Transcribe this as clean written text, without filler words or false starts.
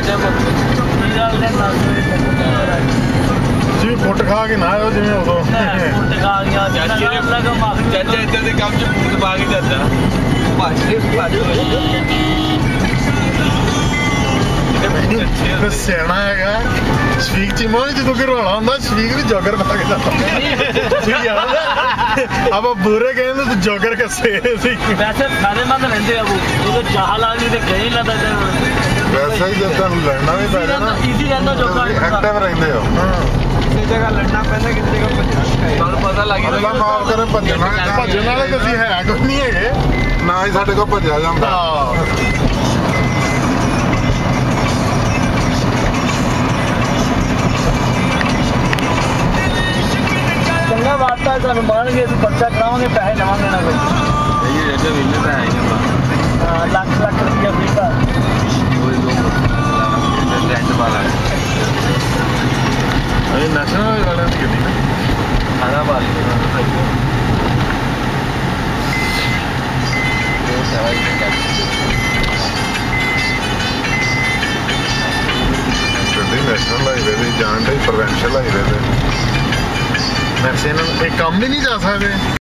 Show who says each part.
Speaker 1: जी foot खा के ना आयो जिवें उदों
Speaker 2: फुट खा गया चाचा इधर दे काम च फूट पा के जाता
Speaker 1: सियाना है शफीक चीमा जो घरवाला होंगे शफीक भी जॉगर पा के जाता अब बुरे गए तो जॉगर कसे वैसे फायदेमंद रहते हैं वो चाह लागी तो कहीं लगता वैसा ही जब तुम लड़ना भी पैदा ना इजी रहता एक्टिव रहते हो किसी जगह लड़ना पैदा किसी जगह भजना पता लग गया अल्लाह माफ करे भजना वाले तो है कुछ नहीं है ना ही साडे को भजा जांदा चंगा वास्ता है सानू मानगे बच्चा करावांगे पैसे लवांगे ना कोई ये जैसे महीने पे आएंगे लाख लाख रुपया फीता कोई दो रेंट वाला अरे नेशनल वाले की कितनी ना खाना वाली नेशनल हाईवे से जान डे प्रोविंशियल हाईवे से वैसे एक काम भी नहीं जा सकते